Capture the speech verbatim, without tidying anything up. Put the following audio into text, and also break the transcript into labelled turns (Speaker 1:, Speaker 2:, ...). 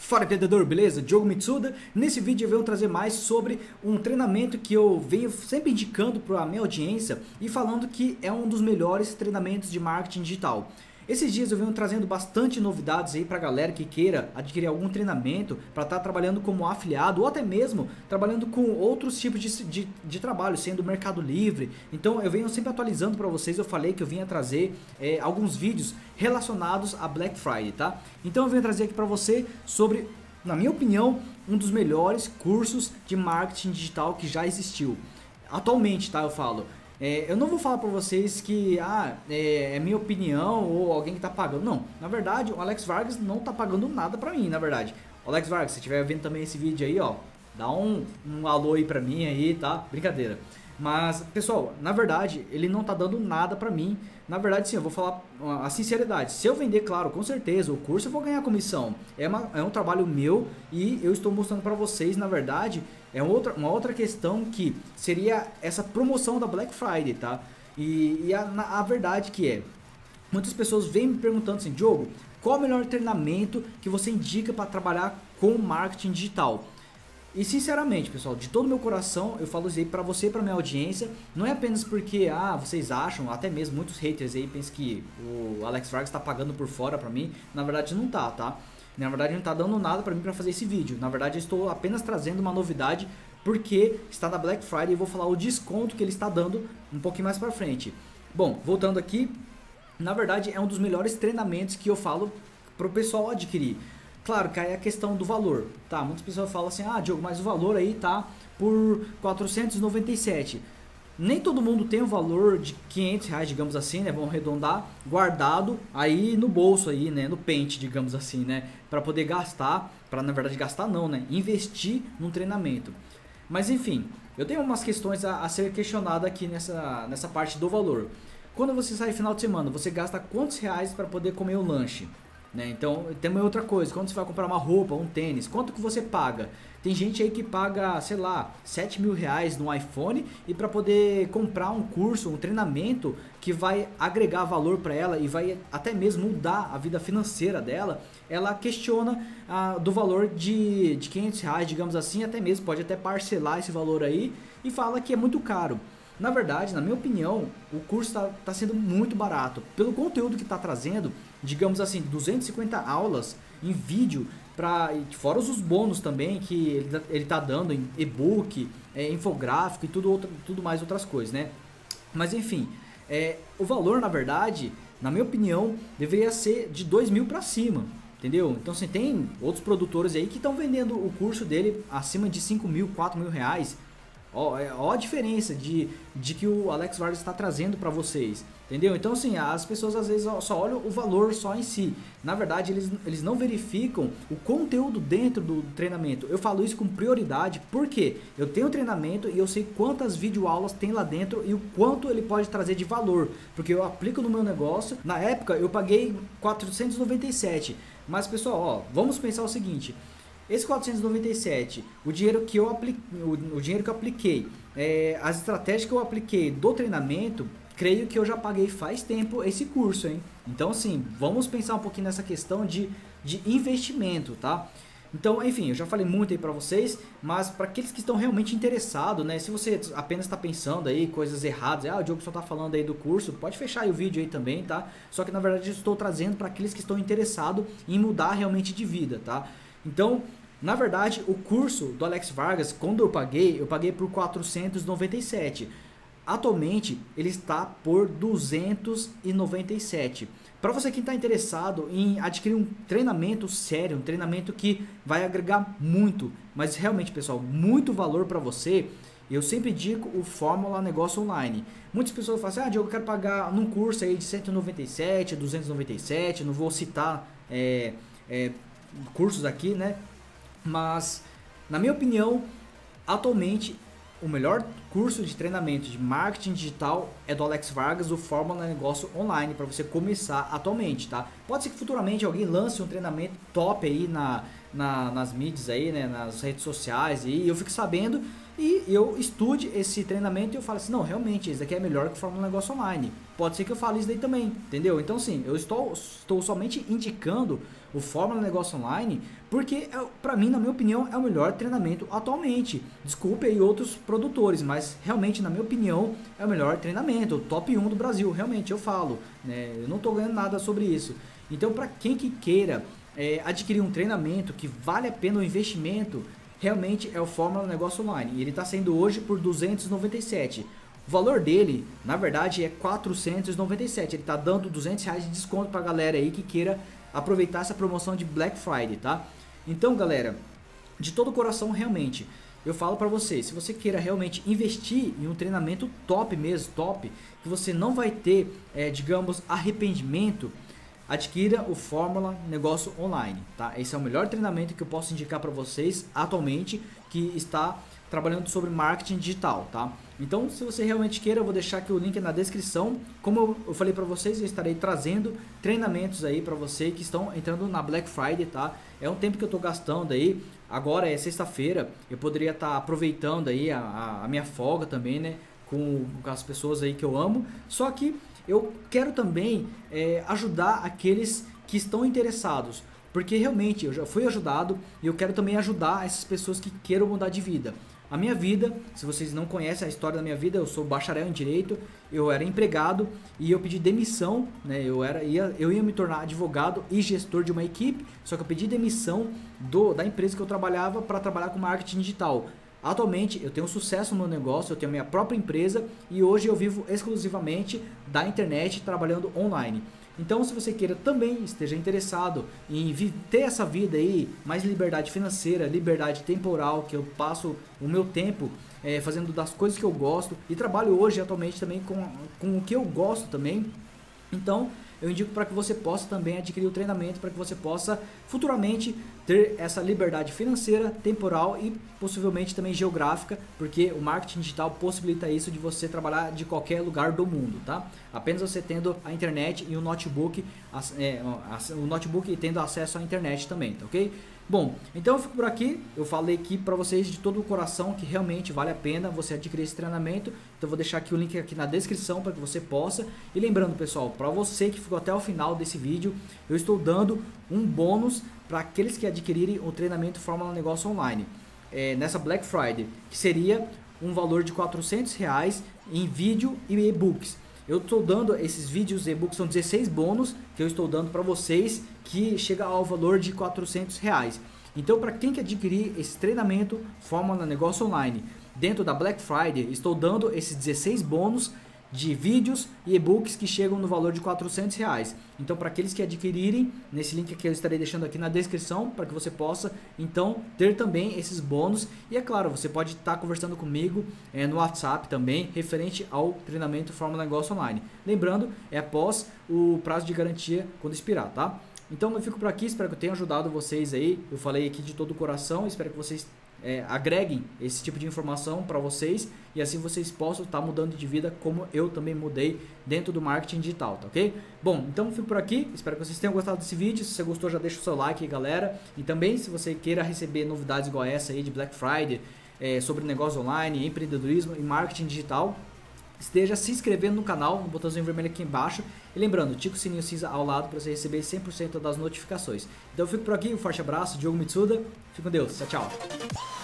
Speaker 1: Fala empreendedor, beleza? Diogo Mitsuda. Nesse vídeo eu venho trazer mais sobre um treinamento que eu venho sempre indicando para a minha audiência e falando que é um dos melhores treinamentos de marketing digital. Esses dias eu venho trazendo bastante novidades aí para a galera que queira adquirir algum treinamento para estar trabalhando como afiliado ou até mesmo trabalhando com outros tipos de, de, de trabalho, sendo Mercado Livre. Então eu venho sempre atualizando para vocês. Eu falei que eu vinha trazer é, alguns vídeos relacionados a Black Friday, tá? Então eu venho trazer aqui para você sobre, na minha opinião, um dos melhores cursos de marketing digital que já existiu. Atualmente, tá? Eu falo. É, eu não vou falar para vocês que ah, é, é minha opinião ou alguém que está pagando. Não, na verdade o Alex Vargas não está pagando nada para mim, na verdade. Alex Vargas, se estiver vendo também esse vídeo aí, ó, dá um, um alô aí para mim aí, tá? Brincadeira. Mas, pessoal, na verdade, ele não tá dando nada pra mim. Na verdade, sim, eu vou falar a sinceridade. Se eu vender, claro, com certeza, o curso eu vou ganhar comissão. É, uma, é um trabalho meu e eu estou mostrando pra vocês, na verdade, é outra, uma outra questão que seria essa promoção da Black Friday, tá? E, e a, a verdade que é, muitas pessoas vêm me perguntando assim, Diogo, qual o melhor treinamento que você indica para trabalhar com marketing digital? E sinceramente, pessoal, de todo o meu coração, eu falo isso aí pra você e pra minha audiência. Não é apenas porque, ah, vocês acham, até mesmo muitos haters aí pensam que o Alex Vargas tá pagando por fora pra mim. Na verdade não tá, tá? Na verdade não tá dando nada pra mim pra fazer esse vídeo. Na verdade eu estou apenas trazendo uma novidade porque está na Black Friday e vou falar o desconto que ele está dando um pouquinho mais pra frente. Bom, voltando aqui, na verdade é um dos melhores treinamentos que eu falo pro pessoal adquirir. Claro que aí é a questão do valor, tá? Muitas pessoas falam assim, ah, Diogo, mas o valor aí tá por quatrocentos e noventa e sete. Nem todo mundo tem o valor de quinhentos reais, digamos assim, né? Vamos arredondar, guardado aí no bolso aí, né? No pente, digamos assim, né? Para poder gastar, para na verdade gastar não, né? Investir num treinamento. Mas enfim, eu tenho umas questões a, a ser questionada aqui nessa, nessa parte do valor. Quando você sai final de semana, você gasta quantos reais para poder comer o lanche? Né? Então tem uma outra coisa, quando você vai comprar uma roupa, um tênis, quanto que você paga? Tem gente aí que paga, sei lá, sete mil reais no iPhone e para poder comprar um curso, um treinamento que vai agregar valor para ela e vai até mesmo mudar a vida financeira dela, ela questiona ah, do valor de, de quinhentos reais, digamos assim, até mesmo pode até parcelar esse valor aí e fala que é muito caro. Na verdade, na minha opinião, o curso está tá sendo muito barato. Pelo conteúdo que está trazendo, digamos assim, duzentas e cinquenta aulas em vídeo, pra, fora os bônus também que ele está dando em e-book, é, infográfico e tudo, outro, tudo mais outras coisas, né? Mas enfim, é, o valor, na verdade, na minha opinião, deveria ser de dois mil para cima. Entendeu? Então você tem outros produtores aí que estão vendendo o curso dele acima de cinco mil, quatro mil reais. Ó, ó a diferença de, de que o Alex Vargas está trazendo para vocês, entendeu? Então assim, as pessoas às vezes só olham o valor só em si. Na verdade eles, eles não verificam o conteúdo dentro do treinamento. Eu falo isso com prioridade porque eu tenho treinamento e eu sei quantas videoaulas tem lá dentro e o quanto ele pode trazer de valor, porque eu aplico no meu negócio. Na época eu paguei quatrocentos e noventa e sete, mas pessoal, ó, vamos pensar o seguinte. Esse quatrocentos e noventa e sete, o dinheiro que eu apliquei, o, o dinheiro que eu apliquei, é, as estratégias que eu apliquei do treinamento, creio que eu já paguei faz tempo esse curso, hein? Então, assim, vamos pensar um pouquinho nessa questão de, de investimento, tá? Então, enfim, eu já falei muito aí pra vocês, mas para aqueles que estão realmente interessados, né? Se você apenas está pensando aí coisas erradas, ah, o Diogo só tá falando aí do curso, pode fechar aí o vídeo aí também, tá? Só que na verdade eu estou trazendo para aqueles que estão interessados em mudar realmente de vida, tá? Então, na verdade, o curso do Alex Vargas, quando eu paguei, eu paguei por quatrocentos e noventa e sete. Atualmente, ele está por duzentos e noventa e sete. Para você que está interessado em adquirir um treinamento sério, um treinamento que vai agregar muito, mas realmente, pessoal, muito valor para você, eu sempre digo o Fórmula Negócio Online. Muitas pessoas falam assim, ah, Diogo, eu quero pagar num curso aí de cento e noventa e sete, duzentos e noventa e sete, não vou citar é, é, cursos aqui, né? Mas, na minha opinião, atualmente o melhor curso de treinamento de marketing digital é do Alex Vargas, o Fórmula Negócio Online, para você começar atualmente, tá? Pode ser que futuramente alguém lance um treinamento top aí na, na, nas mídias aí, né, nas redes sociais, e eu fico sabendo e eu estude esse treinamento e eu falo assim, não, realmente, esse daqui é melhor que o Fórmula Negócio Online. Pode ser que eu fale isso daí também, entendeu? Então, sim, eu estou, estou somente indicando o Fórmula Negócio Online porque, é, pra mim, na minha opinião, é o melhor treinamento atualmente. Desculpe aí outros produtores, mas realmente, na minha opinião, é o melhor treinamento, o top um do Brasil, realmente, eu falo, né? Eu não estou ganhando nada sobre isso. Então, para quem que queira é, adquirir um treinamento que vale a pena o investimento, realmente é o Fórmula Negócio Online. E ele está saindo hoje por duzentos e noventa e sete. O valor dele, na verdade, é quatrocentos e noventa e sete. Ele está dando duzentos reais de desconto para a galera aí que queira aproveitar essa promoção de Black Friday, tá? Então, galera, de todo o coração, realmente, eu falo para você, se você queira realmente investir em um treinamento top mesmo, top, que você não vai ter, é, digamos, arrependimento, adquira o Fórmula Negócio Online, tá? Esse é o melhor treinamento que eu posso indicar para vocês atualmente, que está trabalhando sobre marketing digital, tá? Então, se você realmente queira, eu vou deixar aqui o link na descrição. Como eu falei para vocês, eu estarei trazendo treinamentos aí para você que estão entrando na Black Friday, tá? É um tempo que eu tô gastando aí. Agora é sexta-feira, eu poderia estar tá aproveitando aí a, a, a minha folga também, né? Com, com as pessoas aí que eu amo. Só que eu quero também é, ajudar aqueles que estão interessados, porque realmente eu já fui ajudado e eu quero também ajudar essas pessoas que queiram mudar de vida. A minha vida, se vocês não conhecem a história da minha vida, eu sou bacharel em Direito, eu era empregado e eu pedi demissão, né? eu, era, ia, eu ia me tornar advogado e gestor de uma equipe, só que eu pedi demissão do, da empresa que eu trabalhava para trabalhar com marketing digital. Atualmente eu tenho sucesso no meu negócio, eu tenho minha própria empresa e hoje eu vivo exclusivamente da internet trabalhando online. Então, se você queira também esteja interessado em ter essa vida aí, mais liberdade financeira, liberdade temporal, que eu passo o meu tempo é, fazendo das coisas que eu gosto e trabalho hoje atualmente também com, com o que eu gosto também, então eu indico para que você possa também adquirir o treinamento, para que você possa futuramente ter essa liberdade financeira, temporal e possivelmente também geográfica, porque o marketing digital possibilita isso de você trabalhar de qualquer lugar do mundo, tá? Apenas você tendo a internet e o notebook, é, o notebook e tendo acesso à internet também, tá ok? Bom, então eu fico por aqui, eu falei aqui para vocês de todo o coração que realmente vale a pena você adquirir esse treinamento, então eu vou deixar aqui o link aqui na descrição para que você possa, e lembrando pessoal, para você que ficou até o final desse vídeo, eu estou dando um bônus para aqueles que adquirirem o treinamento Fórmula Negócio Online, é, nessa Black Friday, que seria um valor de quatrocentos reais em vídeo e e-books. Eu estou dando esses vídeos e e-books, são dezesseis bônus que eu estou dando para vocês, que chega ao valor de quatrocentos reais. Então, para quem quer adquirir esse treinamento Fórmula Negócio Online dentro da Black Friday, estou dando esses dezesseis bônus de vídeos e e-books que chegam no valor de quatrocentos reais. Então, para aqueles que adquirirem, nesse link que eu estarei deixando aqui na descrição, para que você possa, então, ter também esses bônus. E é claro, você pode estar conversando comigo é, no WhatsApp também, referente ao treinamento Fórmula Negócio Online. Lembrando, é após o prazo de garantia quando expirar, tá? Então, eu fico por aqui, espero que eu tenha ajudado vocês aí. Eu falei aqui de todo o coração, espero que vocês É, agreguem esse tipo de informação para vocês e assim vocês possam estar tá mudando de vida como eu também mudei dentro do marketing digital, tá ok? Bom, então fico por aqui, espero que vocês tenham gostado desse vídeo. Se você gostou, já deixa o seu like aí, galera, e também se você queira receber novidades igual essa aí de Black Friday, é, sobre negócio online, empreendedorismo e marketing digital, esteja se inscrevendo no canal, no botãozinho vermelho aqui embaixo, e lembrando, tica o sininho cinza ao lado para você receber cem por cento das notificações. Então eu fico por aqui, um forte abraço, Diogo Mitsuda, fique com Deus, tchau, tchau.